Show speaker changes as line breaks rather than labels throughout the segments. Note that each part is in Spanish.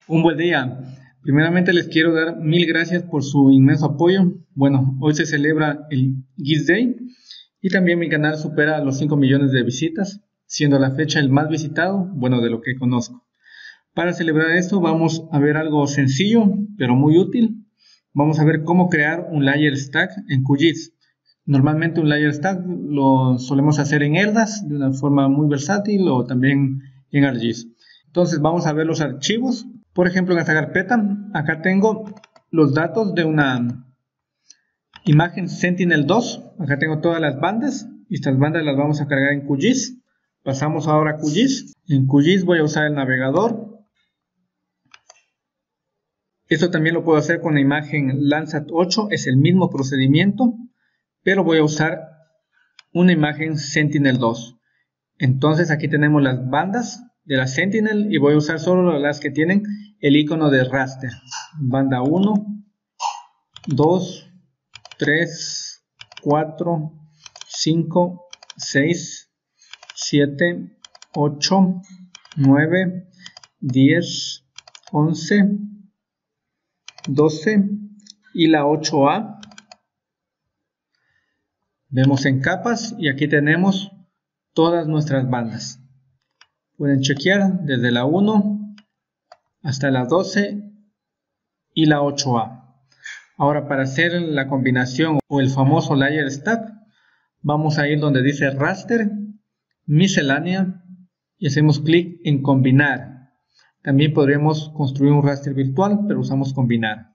Un buen día. Primeramente les quiero dar mil gracias por su inmenso apoyo. Bueno, hoy se celebra el Geeks Day y también mi canal supera los 5 millones de visitas, siendo la fecha el más visitado, bueno, de lo que conozco. Para celebrar esto vamos a ver algo sencillo, pero muy útil. Vamos a ver cómo crear un layer stack en QGIS. Normalmente un layer stack lo solemos hacer en Erdas de una forma muy versátil o también en ArcGIS. Entonces vamos a ver los archivos. Por ejemplo, en esta carpeta, acá tengo los datos de una imagen Sentinel-2. Acá tengo todas las bandas y estas bandas las vamos a cargar en QGIS. Pasamos ahora a QGIS. En QGIS voy a usar el navegador. Esto también lo puedo hacer con la imagen Landsat 8, es el mismo procedimiento, pero voy a usar una imagen Sentinel-2. Entonces aquí tenemos las bandas de la Sentinel y voy a usar solo las que tienen el icono de raster. Banda 1, 2, 3, 4, 5, 6, 7, 8, 9, 10, 11, 12 y la 8A. Vemos en capas y aquí tenemos todas nuestras bandas. Pueden chequear desde la 1 hasta la 12 y la 8A. Ahora, para hacer la combinación o el famoso layer stack, vamos a ir donde dice raster, miscelánea y hacemos clic en combinar. También podríamos construir un raster virtual, pero usamos combinar.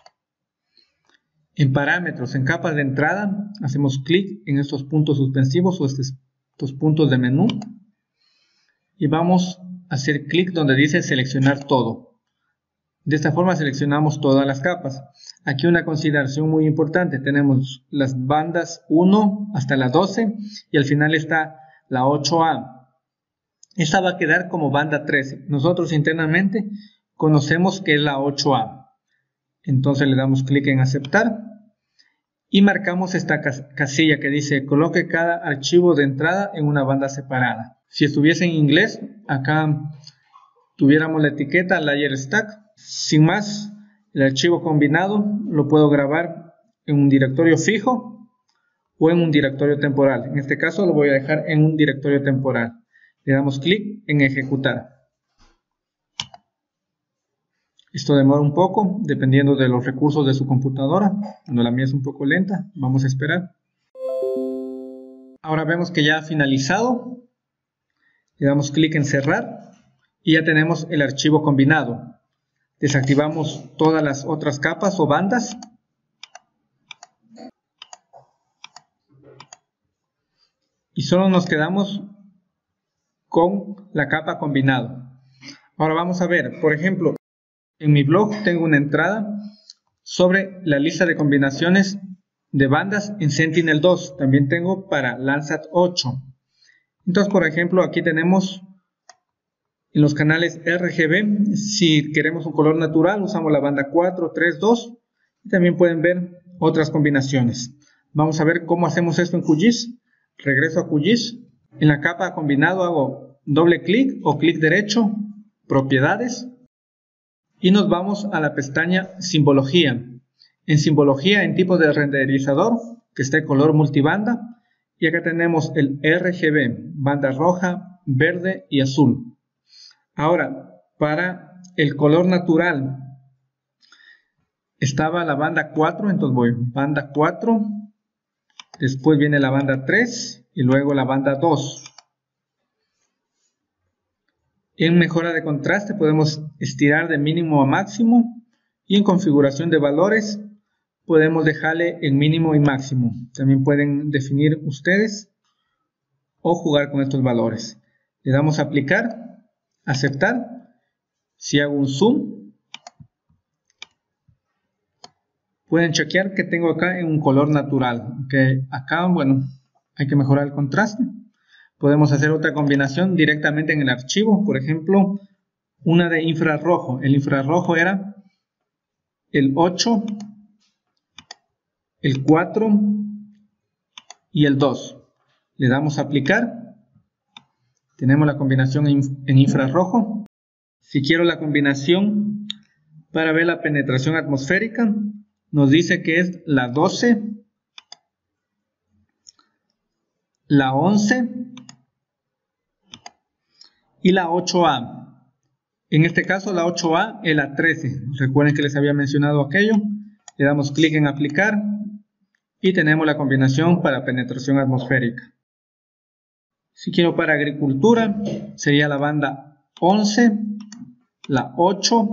En parámetros, en capas de entrada, hacemos clic en estos puntos suspensivos o estos puntos de menú y vamos a hacer clic donde dice seleccionar todo. De esta forma seleccionamos todas las capas. Aquí una consideración muy importante, tenemos las bandas 1 hasta la 12 y al final está la 8A. Esta va a quedar como banda 13. Nosotros internamente conocemos que es la 8A. Entonces le damos clic en aceptar y marcamos esta casilla que dice coloque cada archivo de entrada en una banda separada. Si estuviese en inglés, acá tuviéramos la etiqueta layer stack. Sin más, el archivo combinado lo puedo grabar en un directorio fijo o en un directorio temporal. En este caso lo voy a dejar en un directorio temporal. Le damos clic en ejecutar. Esto demora un poco, dependiendo de los recursos de su computadora. Cuando la mía es un poco lenta, vamos a esperar. Ahora vemos que ya ha finalizado. Le damos clic en cerrar y ya tenemos el archivo combinado. Desactivamos todas las otras capas o bandas. Y solo nos quedamos con la capa combinado. Ahora vamos a ver, por ejemplo, en mi blog tengo una entrada sobre la lista de combinaciones de bandas en Sentinel-2. También tengo para Landsat 8. Entonces, por ejemplo, aquí tenemos en los canales RGB, si queremos un color natural, usamos la banda 4, 3, 2. Y también pueden ver otras combinaciones. Vamos a ver cómo hacemos esto en QGIS. Regreso a QGIS. En la capa combinado hago doble clic o clic derecho, propiedades. Y nos vamos a la pestaña simbología. En simbología, en tipo de renderizador, que está en color multibanda. Y acá tenemos el RGB, banda roja, verde y azul. Ahora, para el color natural, estaba la banda 4, entonces voy banda 4, después viene la banda 3 y luego la banda 2. En mejora de contraste podemos estirar de mínimo a máximo y en configuración de valores podemos dejarle en mínimo y máximo. También pueden definir ustedes o jugar con estos valores. Le damos a aplicar, aceptar. Si hago un zoom, pueden chequear que tengo acá en un color natural. Okay. Acá, bueno, hay que mejorar el contraste. Podemos hacer otra combinación directamente en el archivo. Por ejemplo, una de infrarrojo. El infrarrojo era el 8, el 4 y el 2. Le damos a aplicar. Tenemos la combinación en infrarrojo. Si quiero la combinación para ver la penetración atmosférica, nos dice que es la 12, la 11 y la 8A. En este caso la 8A es la 13. Recuerden que les había mencionado aquello. Le damos clic en aplicar y tenemos la combinación para penetración atmosférica. Si quiero para agricultura, sería la banda 11, la 8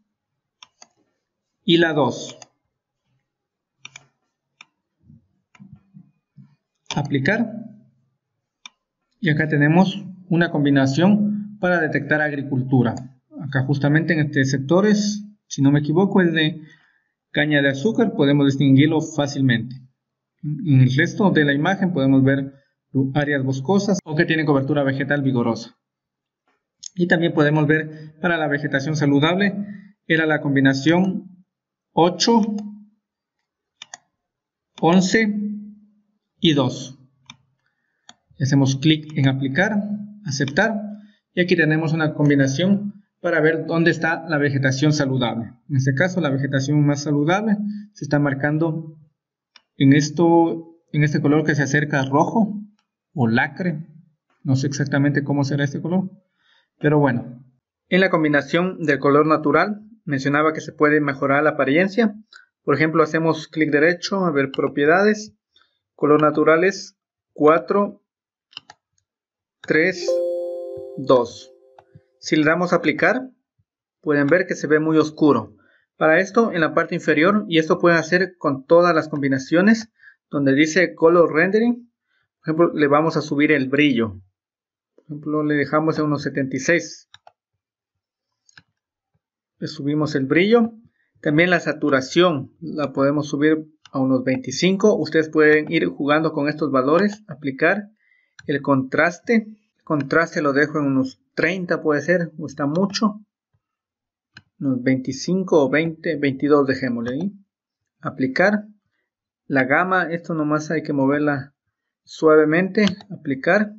y la 2. Aplicar. Y acá tenemos una combinación para detectar agricultura. Acá justamente en este sectores, si no me equivoco, es de caña de azúcar, podemos distinguirlo fácilmente. En el resto de la imagen podemos ver áreas boscosas o que tienen cobertura vegetal vigorosa. Y también podemos ver para la vegetación saludable, era la combinación 8, 11 y 2. Hacemos clic en aplicar, aceptar, y aquí tenemos una combinación para ver dónde está la vegetación saludable. En este caso, la vegetación más saludable se está marcando en este color que se acerca a rojo o lacre. No sé exactamente cómo será este color, pero bueno. En la combinación del color natural, mencionaba que se puede mejorar la apariencia. Por ejemplo, hacemos clic derecho a ver propiedades. Color natural es 4, 3, 2. Si le damos a aplicar, pueden ver que se ve muy oscuro. Para esto, en la parte inferior, y esto pueden hacer con todas las combinaciones, donde dice Color Rendering, por ejemplo, le vamos a subir el brillo. Por ejemplo, le dejamos en unos 76. Le subimos el brillo. También la saturación la podemos subir a unos 25. Ustedes pueden ir jugando con estos valores, aplicar el contraste. El contraste lo dejo en unos 30, puede ser, o está mucho. Unos 25 o 20, 22 dejémosle ahí. Aplicar. La gama, esto nomás hay que moverla suavemente. Aplicar.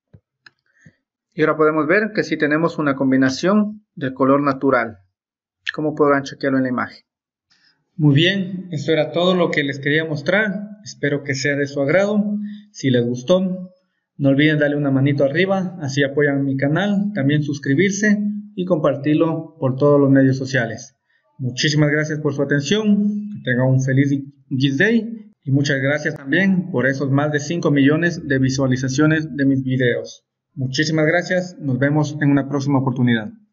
Y ahora podemos ver que sí tenemos una combinación del color natural. Como podrán chequearlo en la imagen. Muy bien, esto era todo lo que les quería mostrar. Espero que sea de su agrado. Si les gustó, no olviden darle una manito arriba, así apoyan mi canal. También suscribirse y compartirlo por todos los medios sociales. Muchísimas gracias por su atención. Que tengan un feliz Geeks Day. Y muchas gracias también por esos más de 5 millones de visualizaciones de mis videos. Muchísimas gracias. Nos vemos en una próxima oportunidad.